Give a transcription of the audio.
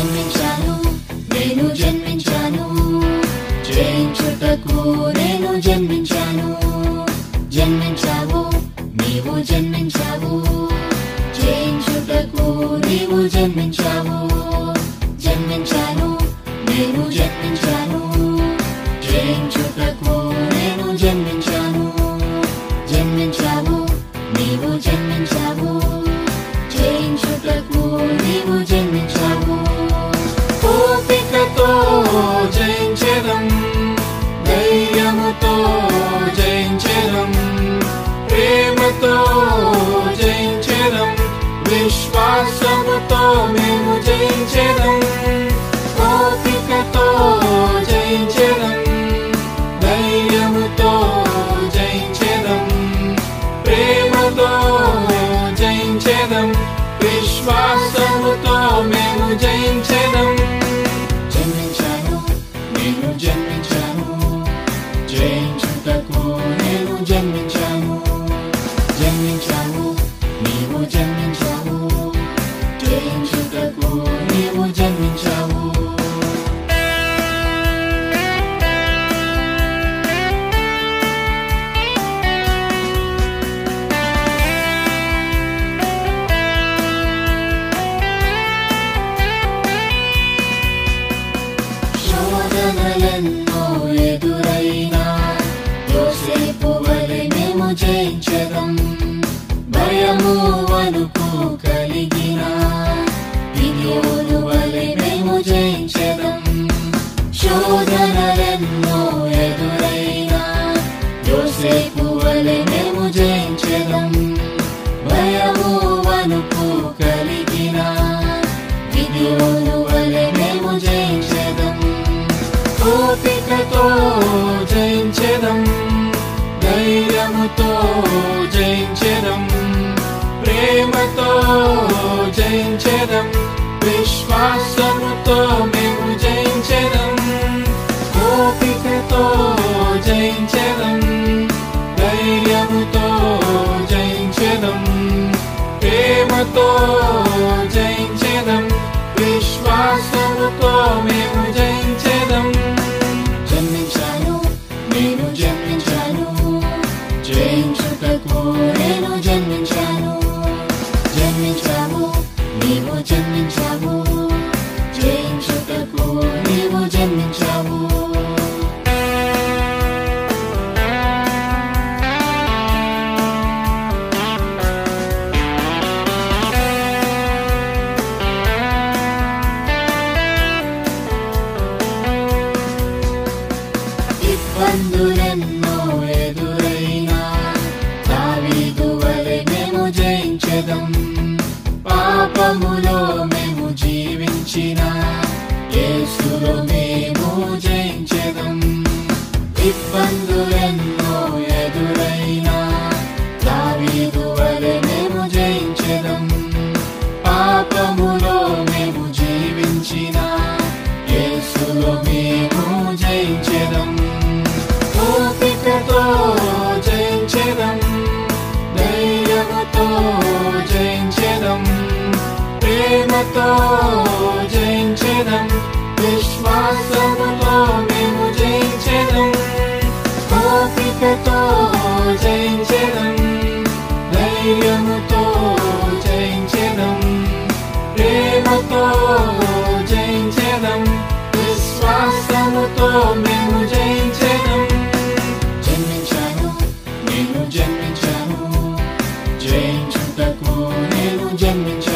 జన్మించాను, నేను జన్మించాను, జయించుటకు నేను జన్మించాను. జన్మించావు, నీవు జన్మించావు, జయించుటకు నీవు జన్మించావు. జన్మించాను, నేను జన్మించాను, జయించుటకు నేను జన్మించాను. జన్మించావు, నీవు జన్మించావు, జయించుటకు నీవు జన్మించావు. ఓపికతో జయించెదం, ధైర్యముతో జయించెదం, ప్రేమతో జయించెదం, విశ్వాసముతో మేము జయించెదం. ఓపికతో జయించెదం, ధైర్యముతో జయించెదం, ప్రేమతో జయించెదం, విశ్వాసముతో మేము జయించెదం. జన్మించాను, నేను జన్మించాను, జయించుటకు నేను జన్మించాను. జన్మించావు, నీవు జన్మించావు, జయించుటకు నీవు జన్మించావు. శోధనలెన్నో ఎదురైనా యోసేపు వలె మేము జయించెదం. భయము వణుకు కలిగినా గిద్యోను వలె మేము జయించెదం. శోధనలెన్నో ఎదురైనా యోసేపు వలె మేము జయించెదం. భయము వణుకు కలిగినా గిద్యోను వలె మేము జయించెదం. ఓపికతో జయించెదం, ధైర్యముతో జయించెదం, ప్రేమతో జయించెదం, విశ్వాసముతో మేము జయించెదం. ఓపికతో జయించెదం, ధైర్యముతో జయించెదం, ప్రేమతో జయించెదం, విశ్వాసముతో మేము జయించెదం. జన్మించాను, నేను జన్మించాను, జయించుటకు నేను జన్మించాను. జన్మించావు, నీవు జన్మించావు, జయించుటకు నీవు జన్మించావు. ఇబ్బందులెన్నో ఎదురైనా దావీదు వలె మేము జయించెదం. పాపములో మేము జీవించినా యేసులో మేము జయించెదం. ఇబ్బందులెన్నో ఎదురైనా దావీదు వలె మేము జయించెదం. పాపములో మేము జీవించినా యేసులో మేము జయించెదం. ఓపికతో జయించెదం, ధైర్యముతో జయించెదం, ప్రేమతో జయించెదం, విశ్వాసముతో మేము జయించెదం. ఓపికతో జయించెదం, ధైర్యముతో జయించెదం, ప్రేమతో జయించెదం, విశ్వాసముతో మేము జయించెదం. జన్మించాను, నేను జన్మించాను, జయించుటకు నేను జన్మించాను.